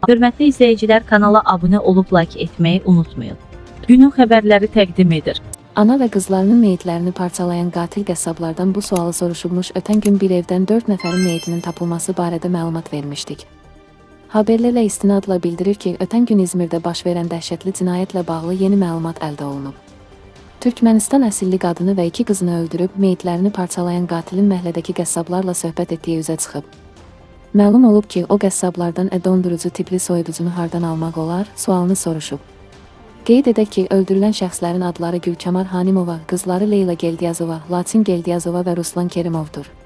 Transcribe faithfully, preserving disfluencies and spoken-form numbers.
Hörmətli izləyicilər, kanala abunə olub like etməyi unutmayın. Günün xəbərləri təqdim edir. Ana və qızlarının meyitlərini parçalayan qatil qəssablardan bu sualı soruşulmuş. Ötən gün bir evdən dörd nəfərin meyitinin tapılması barədə məlumat vermişdik. Haberlərlə istinadla bildirir ki, ötən gün İzmirdə baş verən dəhşətli cinayətlə bağlı yeni məlumat əldə olunub. Türkmənistan əsilli qadını və iki qızını öldürüb, meyitlərini parçalayan qatilin məhlədəki qəssablarla söhbət etdiyi üzə çıxıb. Məlum olub ki, o qəssablardan dondurucu tipli soyuducunu hardan almaq olar, sualını soruşub. Qeyd edək ki, öldürülən şəxslərin adları Gülkəmar Hanimova, qızları Leyla Geldiyazova, Laçin Geldiyazova və Ruslan Kerimovdur.